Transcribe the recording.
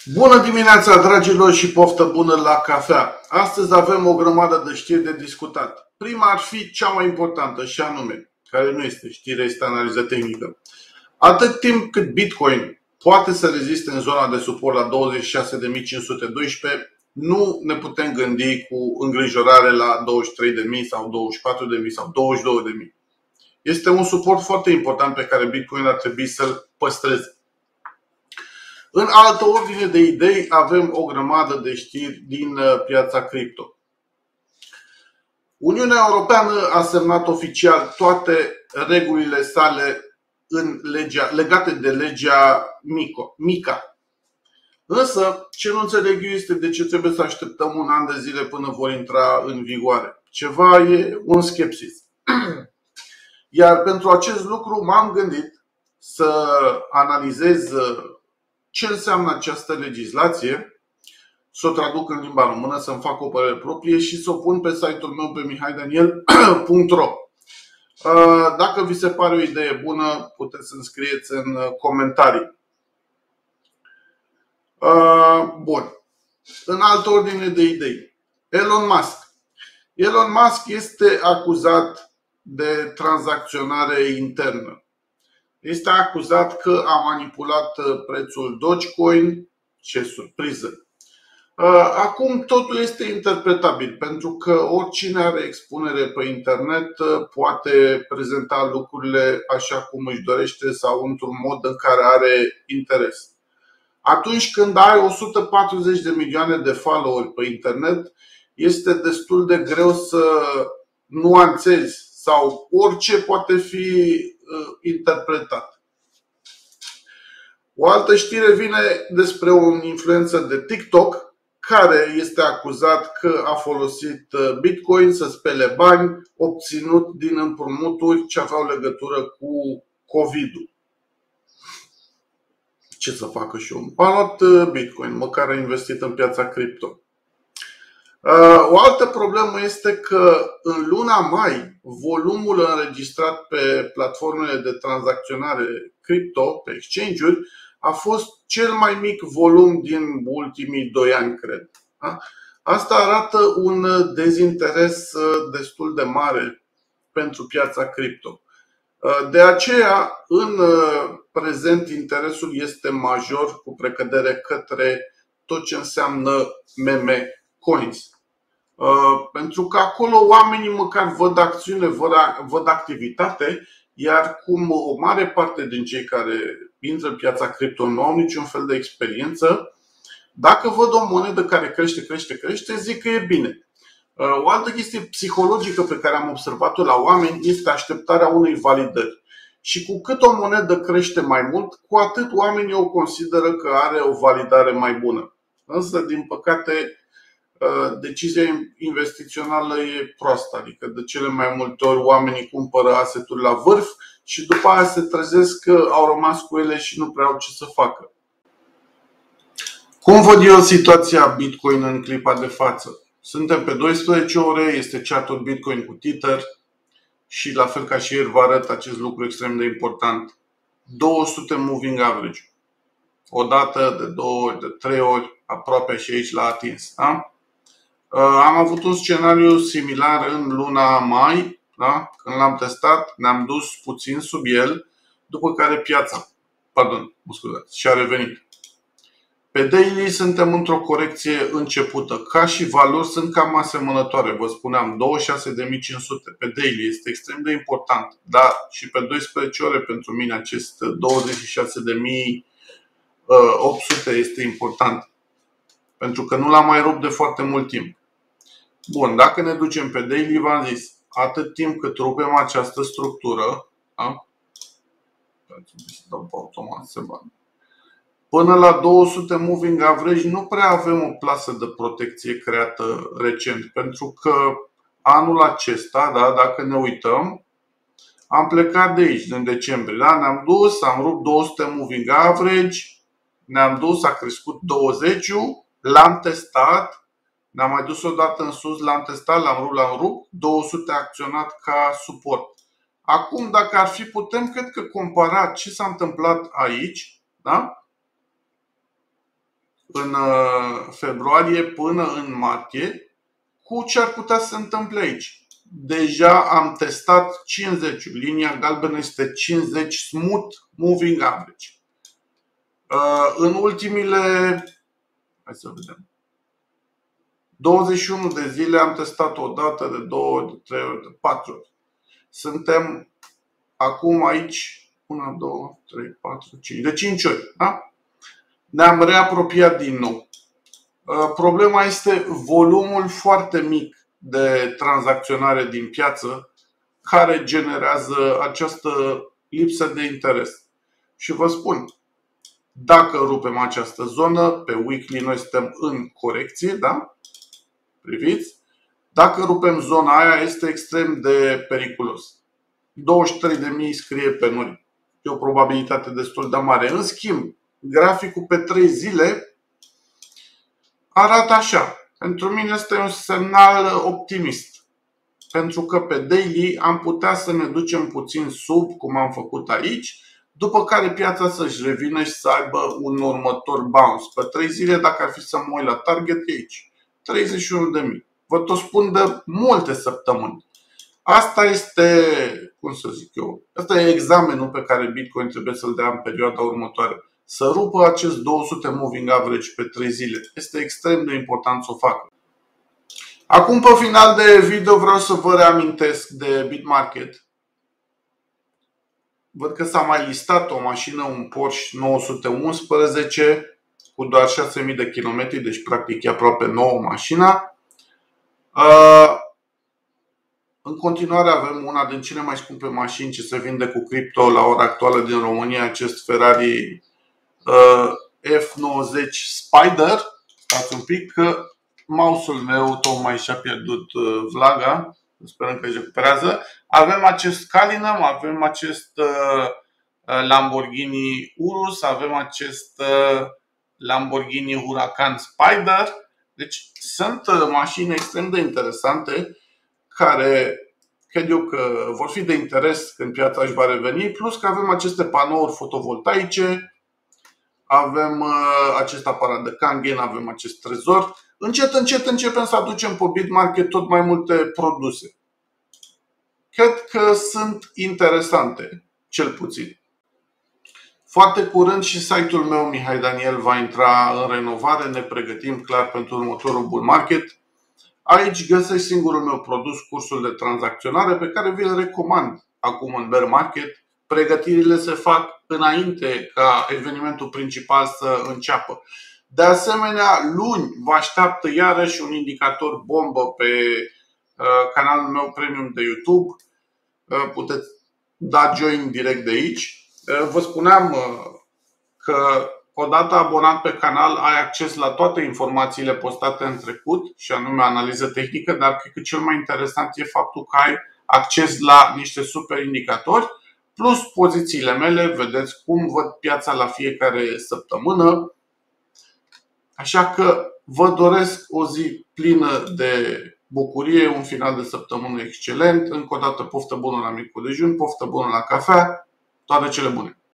Bună dimineața, dragilor, și poftă bună la cafea! Astăzi avem o grămadă de știri de discutat. Prima ar fi cea mai importantă, și anume, care nu este știre, este analiză tehnică. Atât timp cât Bitcoin poate să reziste în zona de suport la 26.512, nu ne putem gândi cu îngrijorare la 23.000 sau 24.000 sau 22.000. Este un suport foarte important pe care Bitcoin ar trebui să-l păstreze. În altă ordine de idei, avem o grămadă de știri din piața cripto. Uniunea Europeană a semnat oficial toate regulile sale legate de legea MiCA. Însă, ce nu înțeleg eu este de ce trebuie să așteptăm un an de zile până vor intra în vigoare. Ceva e un skepsis. Iar pentru acest lucru m-am gândit să analizez ce înseamnă această legislație, să o traduc în limba română, să-mi fac o părere proprie și să o pun pe site-ul meu pe mihaidaniel.ro. Dacă vi se pare o idee bună, puteți să-mi scrieți în comentarii. Bun. În altă ordine de idei, Elon Musk este acuzat de tranzacționare internă. Este acuzat că a manipulat prețul Dogecoin. Ce surpriză! Acum totul este interpretabil, pentru că oricine are expunere pe internet poate prezenta lucrurile așa cum își dorește sau într-un mod în care are interes. Atunci când ai 140 de milioane de followeri pe internet, este destul de greu să nuanțezi sau orice poate fi interpretat. O altă știre vine despre un influencer de TikTok care este acuzat că a folosit Bitcoin să spele bani obținut din împrumuturi ce aveau legătură cu COVID-ul. Ce să facă și eu? A luat Bitcoin, măcar a investit în piața cripto. O altă problemă este că în luna mai volumul înregistrat pe platformele de tranzacționare cripto, pe exchange-uri, a fost cel mai mic volum din ultimii 2 ani, cred. Asta arată un dezinteres destul de mare pentru piața cripto. De aceea, în prezent, interesul este major cu precădere către tot ce înseamnă meme coins. Pentru că acolo oamenii măcar văd acțiune, văd activitate, iar cum o mare parte din cei care intră în piața cripto nu au niciun fel de experiență, dacă văd o monedă care crește, zic că e bine. O altă chestie psihologică pe care am observat-o la oameni este așteptarea unei validări. Și cu cât o monedă crește mai mult, cu atât oamenii o consideră că are o validare mai bună. Însă, din păcate, decizia investițională e proastă, adică de cele mai multe ori oamenii cumpără asset-uri la vârf și după aia se trezesc că au rămas cu ele și nu prea au ce să facă. Cum văd eu situația Bitcoin în clipa de față? Suntem pe 12 ore, este chartul Bitcoin cu Tether și la fel ca și ieri vă arăt acest lucru extrem de important. 200 moving average. O dată, de 2 ori, de 3 ori, aproape și aici l-a atins. Da? Am avut un scenariu similar în luna mai, da? Când l-am testat, ne-am dus puțin sub el, după care piața și-a revenit. Pe daily suntem într-o corecție începută. Ca și valori sunt cam asemănătoare. Vă spuneam, 26.500 pe daily este extrem de important. Dar și pe 12 ore pentru mine acest 26.800 este important. Pentru că nu l-am mai rupt de foarte mult timp. Bun, dacă ne ducem pe daily, v-am zis, atât timp cât rupem această structură, da? Până la 200 moving average nu prea avem o plasă de protecție creată recent. Pentru că anul acesta, da, dacă ne uităm, am plecat de aici, din decembrie. Da? Ne-am dus, am rupt 200 moving average, ne-am dus, a crescut 20-ul, l-am testat. Ne-am mai dus o dată în sus, l-am testat, l-am rupt, 200 a acționat ca suport. Acum, dacă ar fi, putem, cred că, compara ce s-a întâmplat aici, da? în februarie până în martie cu ce ar putea să se întâmple aici. Deja am testat 50, linia galbenă este 50 Smooth Moving Average. În ultimile, hai să vedem, 21 de zile am testat o dată, de 2, de 3 ori, de 4 ori. Suntem acum aici 1, 2, 3, 4, 5, de 5 ori, da? Ne-am reapropiat din nou. Problema este volumul foarte mic de tranzacționare din piață care generează această lipsă de interes. Și vă spun, dacă rupem această zonă, pe weekly noi suntem în corecție, da? Priviți? Dacă rupem zona aia, este extrem de periculos. 23.000 scrie pe noi. E o probabilitate destul de mare. În schimb, graficul pe 3 zile arată așa. Pentru mine este un semnal optimist. Pentru că pe daily am putea să ne ducem puțin sub, cum am făcut aici, după care piața să-și revină și să aibă un următor bounce. Pe 3 zile, dacă ar fi să mă uit la target, e aici. 31.000. Vă tot spun de multe săptămâni. Asta este, cum să zic eu, asta e examenul pe care Bitcoin trebuie să-l dea în perioada următoare. Să rupă acest 200 moving average pe 3 zile. Este extrem de important să o facă. Acum, pe final de video, vreau să vă reamintesc de BitMarket. Văd că s-a mai listat o mașină, un Porsche 911 cu doar 6.000 de kilometri, deci practic e aproape nouă mașina. În continuare avem una din cele mai scumpe mașini ce se vinde cu cripto la ora actuală din România, acest Ferrari F90 Spider. Stați un pic că mouse-ul meu tocmai și-a pierdut vlaga. Sperăm că își recuperează. Avem acest Cullinan, avem acest Lamborghini Urus, avem acest Lamborghini Huracan Spider. Deci sunt mașini extrem de interesante care cred eu că vor fi de interes când piața își va reveni. Plus că avem aceste panouri fotovoltaice, avem acest aparat de Kangen, avem acest trezor. Încet, încet începem să aducem pe BitMarket tot mai multe produse. Cred că sunt interesante, cel puțin. Foarte curând și site-ul meu, Mihai Daniel, va intra în renovare. Ne pregătim clar pentru următorul bull market. Aici găsești singurul meu produs, cursul de tranzacționare, pe care vi-l recomand acum în bear market. Pregătirile se fac înainte ca evenimentul principal să înceapă. De asemenea, luni vă așteaptă iarăși un indicator bombă pe canalul meu premium de YouTube. Puteți da join direct de aici. Vă spuneam că odată abonat pe canal ai acces la toate informațiile postate în trecut, și anume analiză tehnică, dar cred că cel mai interesant e faptul că ai acces la niște super indicatori plus pozițiile mele. Vedeți cum văd piața la fiecare săptămână. Așa că vă doresc o zi plină de bucurie, un final de săptămână excelent. Încă o dată poftă bună la micul dejun, poftă bună la cafea, toate cele bune!